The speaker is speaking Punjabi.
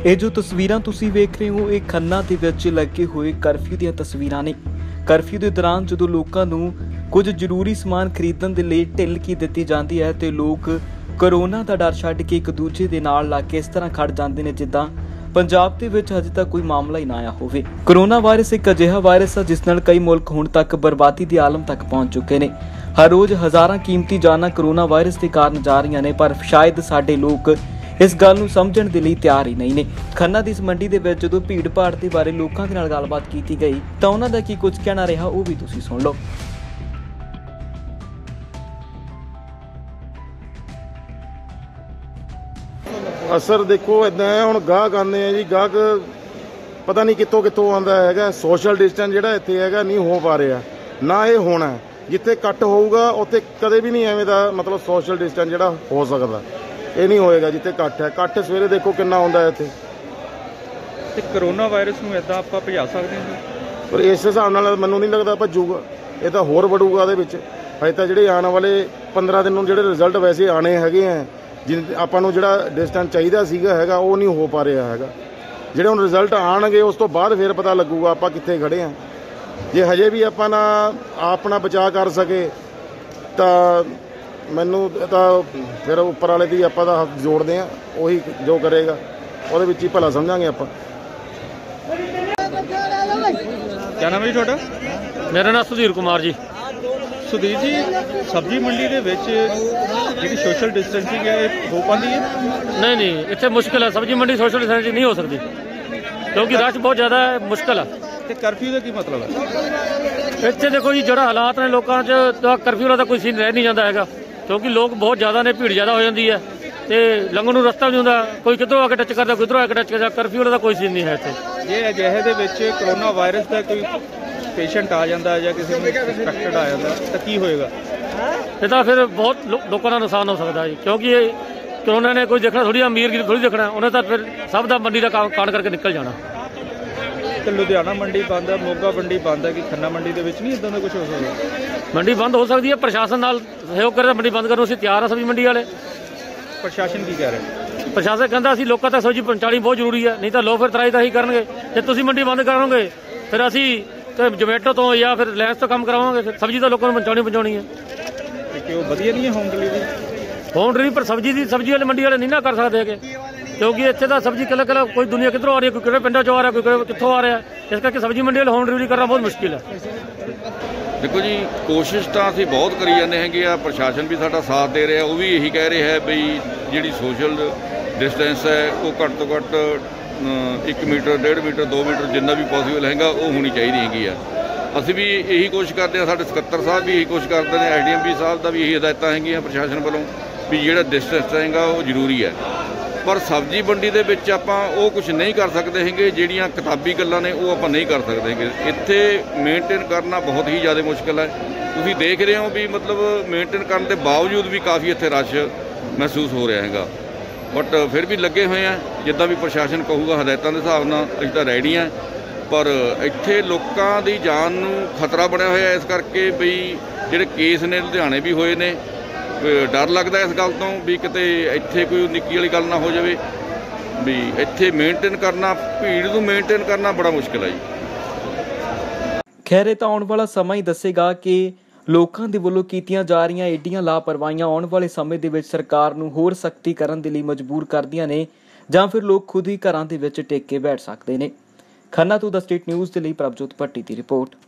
ਇਹ ਜੋ ਤਸਵੀਰਾਂ ਤੁਸੀਂ ਵੇਖ ਰਹੇ ਹੋ, ਇਹ ਖੰਨਾ ਦੇ ਵਿੱਚ ਲੱਗੇ ਹੋਏ ਕਰਫਿਊ ਦੀਆਂ ਤਸਵੀਰਾਂ ਨੇ। ਕਰਫਿਊ ਦੇ ਦੌਰਾਨ ਜਦੋਂ ਲੋਕਾਂ ਨੂੰ ਕੁਝ ਜ਼ਰੂਰੀ ਸਮਾਨ ਖਰੀਦਣ ਦੇ ਲਈ ਢਿੱਲ ਦਿੱਤੀ ਜਾਂਦੀ ਹੈ ਤੇ ਲੋਕ ਕੋਰੋਨਾ ਦਾ ਡਰ ਛੱਡ ਕੇ ਇੱਕ ਦੂਜੇ ਦੇ ਨਾਲ ਲੱਗ ਕੇ ਇਸ ਤਰ੍ਹਾਂ ਖੜ ਜਾਂਦੇ ਨੇ ਜਿੱਦਾਂ ਪੰਜਾਬ ਦੇ ਵਿੱਚ ਹਜੇ ਤੱਕ ਕੋਈ ਮਾਮਲਾ ਹੀ ਨਾ ਆਇਆ ਹੋਵੇ। ਕੋਰੋਨਾ ਵਾਇਰਸ ਇੱਕ ਅਜਿਹਾ ਵਾਇਰਸ ਹੈ ਜਿਸ ਨਾਲ ਕਈ ਮੁਲਕ ਹੁਣ ਤੱਕ ਬਰਬਾਦੀ ਦੇ ਆਲਮ ਤੱਕ ਪਹੁੰਚ ਚੁੱਕੇ ਨੇ। ਹਰ ਰੋਜ਼ ਹਜ਼ਾਰਾਂ ਕੀਮਤੀ ਜਾਨਾਂ ਕੋਰੋਨਾ ਵਾਇਰਸ ਦੇ ਕਾਰਨ ਜਾ ਰਹੀਆਂ ਨੇ, ਪਰ ਸ਼ਾਇਦ ਸਾਡੇ ਲੋਕ ਇਸ ਗੱਲ ਨੂੰ ਸਮਝਣ ਦੇ ਲਈ ਤਿਆਰ ਹੀ ਨਹੀਂ ਨੇ। ਖੰਨਾ ਦੀ ਇਸ ਮੰਡੀ ਦੇ ਵਿੱਚ ਜਦੋਂ ਭੀੜ ਭਾੜ ਦੇ ਬਾਰੇ ਲੋਕਾਂ ਦੇ ਨਾਲ ਗੱਲਬਾਤ ਕੀਤੀ ਗਈ ਤਾਂ ਉਹਨਾਂ ਦਾ ਕੀ ਕੁਝ ਕਹਿਣਾ ਰਿਹਾ ਉਹ ਵੀ ਤੁਸੀਂ ਸੁਣ ਲਓ। ਅਸਰ ਦੇਖੋ ਇਦਾਂ ਹੈ, ਹੁਣ ਗਾਹਕ ਆਉਂਦੇ ਆ ਜੀ, ਗਾਹਕ ਪਤਾ ਨਹੀਂ ਕਿੱਥੋਂ ਆਉਂਦਾ ਹੈਗਾ। ਸੋਸ਼ਲ ਡਿਸਟੈਂਸ ਜਿਹੜਾ ਇੱਥੇ ਹੈਗਾ ਨਹੀਂ ਹੋ ਪਾ ਰਿਹਾ, ਨਾ ਇਹ ਹੋਣਾ। ਜਿੱਥੇ ਇਕੱਠ ਹੋਊਗਾ ਉੱਥੇ ਕਦੇ ਵੀ ਨਹੀਂ ਐਵੇਂ ਦਾ ਮਤਲਬ ਸੋਸ਼ਲ ਡਿਸਟੈਂਸ ਜਿਹੜਾ ਹੋ ਸਕਦਾ, ਇਹ ਨਹੀਂ ਹੋਏਗਾ ਜਿੱਥੇ ਇਕੱਠ ਹੈ। ਇਕੱਠ ਸਵੇਰੇ ਦੇਖੋ ਕਿੰਨਾ ਹੁੰਦਾ ਇੱਥੇ। ਤੇ ਕਰੋਨਾ ਵਾਇਰਸ ਨੂੰ ਇਦਾਂ ਆਪਾਂ ਭਜਾ ਸਕਦੇ ਹਾਂ, ਪਰ ਇਸ ਹਿਸਾਬ ਨਾਲ ਮੈਨੂੰ ਨਹੀਂ ਲੱਗਦਾ ਭੱਜੂਗਾ, ਇਹ ਤਾਂ ਹੋਰ ਵੜੂਗਾ ਇਹਦੇ ਵਿੱਚ। ਅਜੇ ਤਾਂ ਜਿਹੜੇ ਆਉਣ ਵਾਲੇ 15 ਦਿਨ ਨੂੰ ਜਿਹੜੇ ਰਿਜ਼ਲਟ ਵੈਸੇ ਆਣੇ ਹੈਗੇ ਆ, ਆਪਾਂ ਨੂੰ ਜਿਹੜਾ ਡਿਸਟੈਂਸ ਚਾਹੀਦਾ ਸੀਗਾ ਹੈਗਾ ਉਹ ਨਹੀਂ ਹੋ ਪਾ ਰਿਹਾ ਹੈਗਾ। ਜਿਹੜੇ ਹੁਣ ਰਿਜ਼ਲਟ ਆਉਣਗੇ ਉਸ ਤੋਂ ਬਾਅਦ ਫਿਰ ਪਤਾ ਲੱਗੂਗਾ ਆਪਾਂ ਕਿੱਥੇ ਖੜੇ ਆ। ਜੇ ਹਜੇ ਵੀ ਆਪਾਂ ਨਾ ਆਪਣਾ ਬਚਾਅ ਕਰ ਸਕੇ ਤਾਂ ਮੈਨੂੰ ਤਾਂ ਫਿਰ ਉੱਪਰ ਵਾਲੇ ਦੀ ਆਪਾਂ ਦਾ ਹੱਥ ਜੋੜਦੇ ਆ, ਉਹੀ ਜੋ ਕਰੇਗਾ ਉਹਦੇ ਵਿੱਚ ਹੀ ਭਲਾ ਸਮਝਾਂਗੇ ਆਪਾਂ। ਕਿਆ ਨਾਮ ਹੈ ਜੀ ਤੁਹਾਡਾ? ਮੇਰਾ ਨਾਮ ਸੁਧੀਰ ਕੁਮਾਰ ਜੀ। ਸੁਧੀਰ ਜੀ, ਸਬਜ਼ੀ ਮੰਡੀ ਦੇ ਵਿੱਚ ਜਿਹੜੀ ਸੋਸ਼ਲ ਡਿਸਟੈਂਸਿੰਗ ਹੈ ਇਹ ਹੋ ਪਾਉਂਦੀ ਹੈ? ਨਹੀਂ, ਇੱਥੇ ਮੁਸ਼ਕਿਲ ਹੈ। ਸਬਜ਼ੀ ਮੰਡੀ ਸੋਸ਼ਲ ਡਿਸਟੈਂਸਿੰਗ ਨਹੀਂ ਹੋ ਸਕਦੀ ਕਿਉਂਕਿ ਰਸ਼ ਬਹੁਤ ਜ਼ਿਆਦਾ ਹੈ, ਮੁਸ਼ਕਿਲ ਹੈ। ਤੇ ਕਰਫਿਊ ਦਾ ਕੀ ਮਤਲਬ ਹੈ? ਇੱਥੇ ਦੇਖੋ ਜੀ, ਜਿਹੜਾ ਹਾਲਾਤ ਨੇ ਲੋਕਾਂ 'ਚ ਤਾਂ ਕਰਫਿਊ ਦਾ ਕੋਈ ਸੀਨ ਰਹਿ ਨਹੀਂ ਜਾਂਦਾ ਹੈਗਾ ਕਿਉਂਕਿ ਲੋਕ ਬਹੁਤ ਜ਼ਿਆਦਾ ਨੇ, ਭੀੜ ਜ਼ਿਆਦਾ ਹੋ ਜਾਂਦੀ ਹੈ ਤੇ ਲੰਘਣ ਨੂੰ ਰਸਤਾ ਨਹੀਂ ਹੁੰਦਾ। ਕੋਈ ਕਿੱਧਰੋਂ ਆ ਕੇ ਟੱਚ ਕਰਦਾ, ਕਿੱਧਰੋਂ ਆ ਕੇ ਟੱਚ ਕਰਦਾ। ਕਰਫਿਊ ਦਾ ਕੋਈ ਸੀਨ ਨਹੀਂ ਹੈ ਇੱਥੇ। ਜੇ ਅਜਿਹੇ ਦੇ ਵਿੱਚ ਕਰੋਨਾ ਵਾਇਰਸ ਦਾ ਕੋਈ ਪੇਸ਼ੈਂਟ ਆ ਜਾਂਦਾ ਜਾਂ ਕਿਸੇ ਨੂੰ ਸਸਪੈਕਟਡ ਆ ਜਾਂਦਾ ਤਾਂ ਕੀ ਹੋਏਗਾ? ਇਹ ਤਾਂ ਫਿਰ ਬਹੁਤ ਲੋਕਾਂ ਦਾ ਨੁਕਸਾਨ ਹੋ ਸਕਦਾ ਜੀ, ਕਿਉਂਕਿ ਇਹ ਕਰੋਨਾ ਨੇ ਕੋਈ ਦੇਖਣਾ ਥੋੜ੍ਹੀ, ਅਮੀਰ ਥੋੜ੍ਹੀ ਦੇਖਣਾ, ਉਹਨੇ ਤਾਂ ਫਿਰ ਸਭ ਦਾ ਮੰਡੀ ਦਾ ਕਾਂਡ ਕਰਕੇ ਨਿਕਲ ਜਾਣਾ। ਤੇ ਲੁਧਿਆਣਾ ਮੰਡੀ ਬੰਦ ਹੈ, ਮੋਗਾ ਮੰਡੀ ਬੰਦ ਹੈ, ਕਿ ਖੰਨਾ ਮੰਡੀ ਦੇ ਵਿੱਚ ਨਹੀਂ ਇਦਾਂ ਦਾ ਕੁਝ ਹੋ ਸਕਦਾ? ਮੰਡੀ ਬੰਦ ਹੋ ਸਕਦੀ ਹੈ, ਪ੍ਰਸ਼ਾਸਨ ਨਾਲ ਸਹਿਯੋਗ ਕਰੇ ਤਾਂ ਮੰਡੀ ਬੰਦ ਕਰਨ ਨੂੰ ਅਸੀਂ ਤਿਆਰ ਹਾਂ। ਸਬਜ਼ੀ ਮੰਡੀ ਵਾਲੇ ਪ੍ਰਸ਼ਾਸਨ ਕੀ ਕਹਿ ਰਿਹਾ? ਪ੍ਰਸ਼ਾਸਨ ਕਹਿੰਦਾ ਅਸੀਂ ਲੋਕਾਂ ਤੱਕ ਸਬਜ਼ੀ ਪਹੁੰਚਾਉਣੀ ਬਹੁਤ ਜ਼ਰੂਰੀ ਹੈ, ਨਹੀਂ ਤਾਂ ਲੋਕ ਫਿਰ ਤਰਾਈ ਤਾਂ ਹੀ ਕਰਨਗੇ। ਜੇ ਤੁਸੀਂ ਮੰਡੀ ਬੰਦ ਕਰੋਗੇ ਫਿਰ ਅਸੀਂ ਜੋਮੈਟੋ ਤੋਂ ਜਾਂ ਫਿਰ ਰਿਲਾਇੰਸ ਤੋਂ ਕੰਮ ਕਰਾਵਾਂਗੇ। ਫਿਰ ਸਬਜ਼ੀ ਤਾਂ ਲੋਕਾਂ ਨੂੰ ਪਹੁੰਚਾਉਣੀ ਹੈ। ਕਿ ਉਹ ਵਧੀਆ ਨਹੀਂ ਹੈ ਹੋਮ ਡਿਲੀਵਰੀ? ਹੋਮ ਡਿਲੀਵਰੀ ਪਰ ਸਬਜ਼ੀ ਵਾਲੇ ਮੰਡੀ ਵਾਲੇ ਨਹੀਂ ਨਾ ਕਰ ਸਕਦੇ ਹੈਗੇ ਕਿਉਂਕਿ ਇੱਥੇ ਤਾਂ ਸਬਜ਼ੀ ਕੱਲਾ ਕੋਈ ਦੁਨੀਆ ਕਿੱਧਰੋਂ ਆ ਰਹੀ ਹੈ, ਕੋਈ ਕਿਹੜੇ ਪਿੰਡਾਂ 'ਚੋਂ ਆ ਰਿਹਾ, ਕੋਈ ਕਿੱਥੋਂ ਆ ਰਿਹਾ। ਇਸ ਕਰਕੇ ਸਬਜ਼ੀ ਮੰਡੀ ਵਾਲੇ ਹੋਮ ਡਿਲੀਵਰੀ ਕਰਨਾ ਬਹੁਤ ਮੁਸ਼ਕਿਲ ਹੈ। ਦੇਖੋ ਜੀ, ਕੋਸ਼ਿਸ਼ ਤਾਂ ਅਸੀਂ ਬਹੁਤ ਕਰੀ ਜਾਂਦੇ ਹੈਗੇ ਆ, ਪ੍ਰਸ਼ਾਸਨ ਵੀ ਸਾਡਾ ਸਾਥ ਦੇ ਰਿਹਾ। ਉਹ ਵੀ ਇਹੀ ਕਹਿ ਰਿਹਾ ਹੈ ਬਈ ਜਿਹੜੀ ਸੋਸ਼ਲ ਡਿਸਟੈਂਸ ਹੈ ਉਹ ਘੱਟ ਤੋਂ ਘੱਟ 1 ਮੀਟਰ, 1.5 ਮੀਟਰ, 2 ਮੀਟਰ ਜਿੰਨਾ ਵੀ ਪੋਸੀਬਲ ਹੈਗਾ ਉਹ ਹੋਣੀ ਚਾਹੀਦੀ ਹੈਗੀ ਆ। ਅਸੀਂ ਵੀ ਇਹੀ ਕੋਸ਼ਿਸ਼ ਕਰਦੇ ਹਾਂ, ਸਾਡੇ ਸਕੱਤਰ ਸਾਹਿਬ ਵੀ ਇਹੀ ਕੋਸ਼ਿਸ਼ ਕਰਦੇ ਨੇ, SDMP ਸਾਹਿਬ ਦਾ ਵੀ ਇਹੀ ਹਦਾਇਤਾਂ ਹੈਗੀਆਂ ਪ੍ਰਸ਼ਾਸਨ ਵੱਲੋਂ ਵੀ ਜਿਹੜਾ ਡਿਸਟੈਂਸ ਹੈਗਾ ਉਹ ਜ਼ਰੂਰੀ ਹੈ। ਪਰ ਸਬਜ਼ੀ ਮੰਡੀ ਦੇ ਵਿੱਚ ਆਪਾਂ ਉਹ ਕੁਝ ਨਹੀਂ ਕਰ ਸਕਦੇ ਹੈਗੇ, ਜਿਹੜੀਆਂ ਕਿਤਾਬੀ ਗੱਲਾਂ ਨੇ ਉਹ ਆਪਾਂ ਨਹੀਂ ਕਰ ਸਕਦੇ ਹੈਗੇ। ਇੱਥੇ ਮੇਨਟੇਨ ਕਰਨਾ ਬਹੁਤ ਹੀ ਜ਼ਿਆਦਾ ਮੁਸ਼ਕਿਲ ਹੈ। ਤੁਸੀਂ ਦੇਖ ਰਹੇ ਹੋ ਵੀ ਮਤਲਬ ਮੇਨਟੇਨ ਕਰਨ ਦੇ ਬਾਵਜੂਦ ਵੀ ਕਾਫੀ ਇੱਥੇ ਰਸ਼ ਮਹਿਸੂਸ ਹੋ ਰਿਹਾ ਹੈਗਾ, ਬਟ ਫਿਰ ਵੀ ਲੱਗੇ ਹੋਏ ਆ। ਜਿੱਦਾਂ ਵੀ ਪ੍ਰਸ਼ਾਸਨ ਕਹੂਗਾ ਹਦਾਇਤਾਂ ਦੇ ਹਿਸਾਬ ਨਾਲ ਅਸੀਂ ਤਾਂ ਰੈਡੀ ਹਾਂ। ਪਰ ਇੱਥੇ ਲੋਕਾਂ ਦੀ ਜਾਨ ਨੂੰ ਖਤਰਾ ਬਣਿਆ ਹੋਇਆ, ਇਸ ਕਰਕੇ ਵੀ ਜਿਹੜੇ ਕੇਸ ਨੇ ਲੁਧਿਆਣੇ ਵੀ ਹੋਏ ਨੇ, ਡਰ ਲੱਗਦਾ ਇਸ ਗੱਲ ਤੋਂ ਵੀ ਕਿਤੇ ਇੱਥੇ ਕੋਈ ਨਿੱਕੀ ਵਾਲੀ ਗੱਲ ਨਾ ਹੋ ਜਾਵੇ। ਵੀ ਇੱਥੇ ਮੇਨਟੇਨ ਕਰਨਾ, ਭੀੜ ਨੂੰ ਮੇਨਟੇਨ ਕਰਨਾ ਬੜਾ ਮੁਸ਼ਕਿਲ ਹੈ ਜੀ। ਖੈਰ ਇਹ ਤਾਂ ਆਉਣ ਵਾਲਾ ਸਮਾਂ ਹੀ ਦੱਸੇਗਾ ਕਿ ਲੋਕਾਂ ਦੇ ਵੱਲੋਂ ਕੀਤੀਆਂ ਜਾ ਰਹੀਆਂ ਏਡੀਆਂ ਲਾਪਰਵਾਹੀਆਂ ਆਉਣ ਵਾਲੇ ਸਮੇਂ ਦੇ ਵਿੱਚ ਸਰਕਾਰ ਨੂੰ ਹੋਰ ਸਖਤੀ ਕਰਨ ਦੇ ਲਈ ਮਜਬੂਰ ਕਰਦੀਆਂ ਨੇ ਜਾਂ ਫਿਰ ਲੋਕ ਖੁਦ ਹੀ ਘਰਾਂ ਦੇ ਵਿੱਚ ਟਿਕ ਕੇ ਬੈਠ ਸਕਦੇ ਨੇ। ਖੰਨਾ ਤੋਂ ਦ ਸਟੇਟ ਨਿਊਜ਼ ਦੇ ਲਈ ਪ੍ਰਭਜੋਤ ਭੱਟੀ ਦੀ ਰਿਪੋਰਟ।